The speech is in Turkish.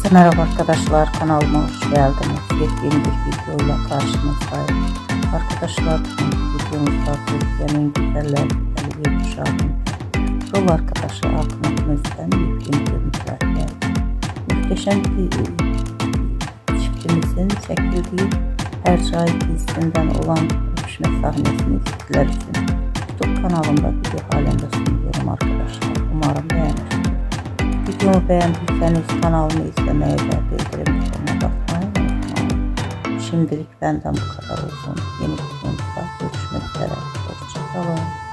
Merhaba arkadaşlar, kanalıma hoş geldiniz. Yepyeni bir videoyla karşınızdayım. Arkadaşlar, bugünkü videomuzda Türkiye'nin güzeller bir uşağının rol arkadaşı Akın'ımızdan yepyeni görüntüler geldi. Muhteşem bir çiftimizin çekildiği Hercai dizisinden olan öpüşme sahnesini sizler için YouTube kanalımda video halinde sunuyorum arkadaşlar. Umarım beğenirsiniz. Videomu beğendiyseniz kanalımı izlemeye ve bildirim butonuna basmayı unutmayın. Şimdilik benden bu kadar olsun. Yeni videomuzda görüşmek üzere. Hoşça kalın.